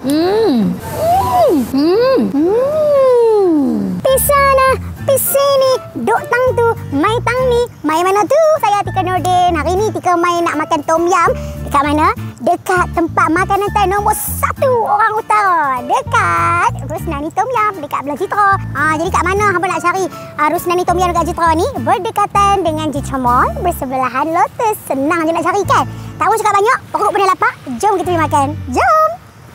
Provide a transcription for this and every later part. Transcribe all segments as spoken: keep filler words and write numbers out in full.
Hmm. Hmm. Hmm. Hmm. Pisana, pisini, duk tang tu, mai tang ni, mai mana tu? Saya Tika Nordin. Hari ni Tika mai nak makan tom yum. Dekat mana? Dekat tempat makanan Thai nombor satu orang utara. Dekat Rusnani Tom Yum dekat belah Citra. Ha, jadi kat mana hampa nak cari uh, Rusnani Tom Yum dekat Citra ni? Berdekatan dengan Citra Mall, bersebelahan Lotus. Senang je nak cari kan? Tak usah cakap banyak, perut pun dah lapar. Jom kita pergi makan. Jom!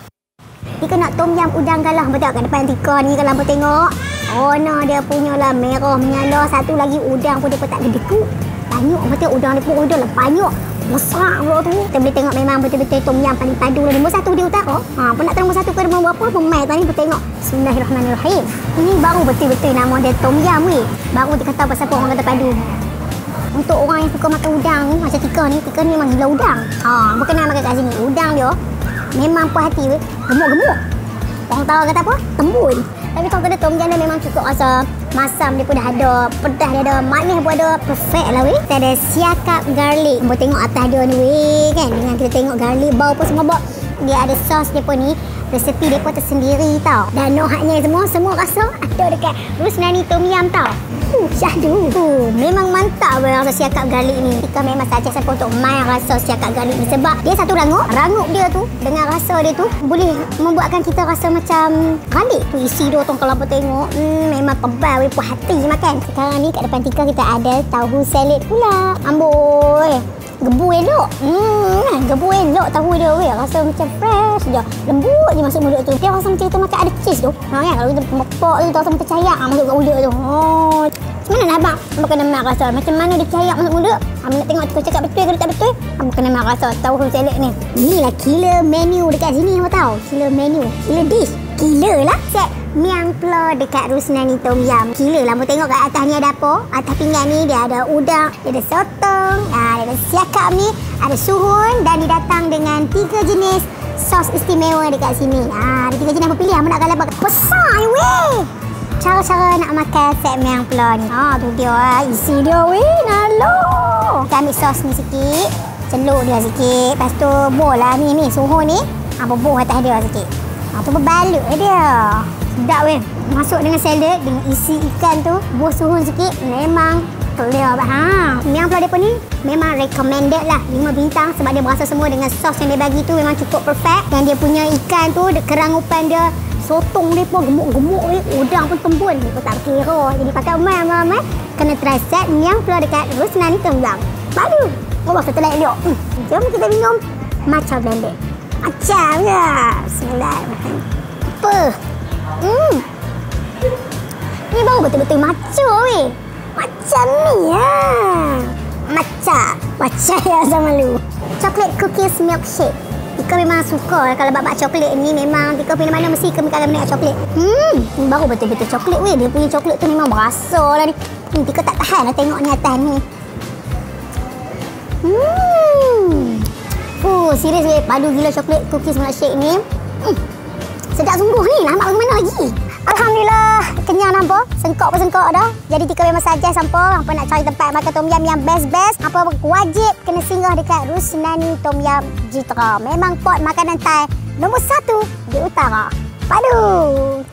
Tika nak tom yum udang galah. Hampa tengok kat depan Tika ni kalau hampa tengok. Oh no, dia punya lah merah menyala. Satu lagi udang pun dia pun tak gede ku. Banyak hampa tengok udang dia pun udang lah banyak. Besar pula tu. Kita boleh tengok memang betul-betul tom yum paling padu lah. Nombor satu dia utara. Ha, pun nak tahu nombor satu ke nombor berapa? Pemain tadi kita tengok. Bismillahirrahmanirrahim. Ini baru betul-betul nama dia tom yum weh. Baru kita tahu pasal apa orang kata padu. Untuk orang yang suka makan udang ni, macam Tika ni, Tika ni memang gila udang. Ha, bukan nak makan kat sini. Udang dia memang puas hati weh. Gemuk-gemuk. Orang tahu kata apa? Tembun. Tapi kalau kena tom yum dia memang cukup rasa masam dia pun dah ada, pedas dia ada, manis pun ada, perfect lah weh. Kita ada siakap garlic. Boleh tengok atas dia ni weh kan. Dengan kita tengok garlic, bau pun semua bau. Dia ada sos dia pun ni. Resepi dia pun tersendiri tau. Dan nohatnya semua, semua rasa ada dekat Rusnani Tom Yum tau. Uh, syahdu. Uh, memang mantap weh rasa siakap garlic ni. Tika memang saja siapa untuk main rasa siakap garlic ni. Sebab dia satu rangup. Rangup dia tu, dengan rasa dia tu, boleh membuatkan kita rasa macam garlic tu isi dia tu kalau apa tengok. Hmm, memang tebal weh, puas hati makan. Sekarang ni kat depan Tika kita ada tahu salad pula. Amboi. Gebu elok. Hmm, gebu elok tahu dia weh. Rasa macam fresh je. Lembut je masuk mulut tu. Dia rasa macam kita makan ada cheese tu. Ha kan, kalau kita mepok tu rasa macam cayak masuk kat mulut tu. Oh. Macam mana lah abang? Abang kena mak rasa. Macam mana dia cayak masuk mulut? Abang nak tengok Tika cakap betul ke tak betul? Abang kena mak rasa tahu salad ni. Inilah killer menu dekat sini abang tahu. Killer menu. Killer dish. Killer lah. Set miang plo dekat Rusnani Tom Yum. Gila lah. Mau tengok kat atas ni ada apa? Atas pinggan ni dia ada udang, dia ada sotong, ha, dia ada siakap ni, ada suhun dan didatang dengan tiga jenis sos istimewa dekat sini. Ha, ada tiga jenis apa pilih? Apa nak kalau besar ni weh. Cara-cara nak makan set miang plo ni. Ha, tu dia lah. Isi dia weh. Nalo. Kita ambil sos ni sikit. Celuk dia sikit. Lepas tu bol lah ni, ni suhun ni. Ha, bubuh atas dia sikit. Ha, tu berbalut dia. Sedap weh. Masuk dengan salad dengan isi ikan tu, buah suhun sikit, memang clear. Ha, miang plo dia pun ni memang recommended lah lima bintang sebab dia berasa semua dengan sos yang dia bagi tu memang cukup perfect. Dan dia punya ikan tu, kerangupan dia, sotong dia pun gemuk-gemuk weh. Udang pun tembun. Dia pun tak kira. Jadi pakai umai-umai kena try set miang plo dekat Rusnani Tom Yum. Padu. Oh, setelah elok. Hmm. Jom kita minum matcha blended. Macam je. Bismillahirrahmanirrahim. Apa? Hmm. Ni baru betul-betul matcha weh. Macam ni ya. Matcha. Matcha ya sama lu. Chocolate cookies milkshake. Tika memang suka kalau bab-bab coklat ni. Memang Tika pergi mana mesti Tika makan minyak coklat. Hmm. Ni baru betul-betul coklat weh. Dia punya coklat tu memang berasa lah ni. Ni Tika tak tahan lah tengok ni atas ni. Hmm. Fuh, serius weh. Padu gila coklat cookies milkshake ni. Hmm. Sedap sungguh ni. Nak makan mana lagi? Alhamdulillah. Kenyang nampak. Sengkok pun sengkok dah. Jadi Tika memang suggest hampa. Hampa nak cari tempat makan tom yum yang best-best. Hampa wajib kena singgah dekat Rusnani Tom Yum Citra. Memang pot makanan Thai nombor satu di utara. Padu.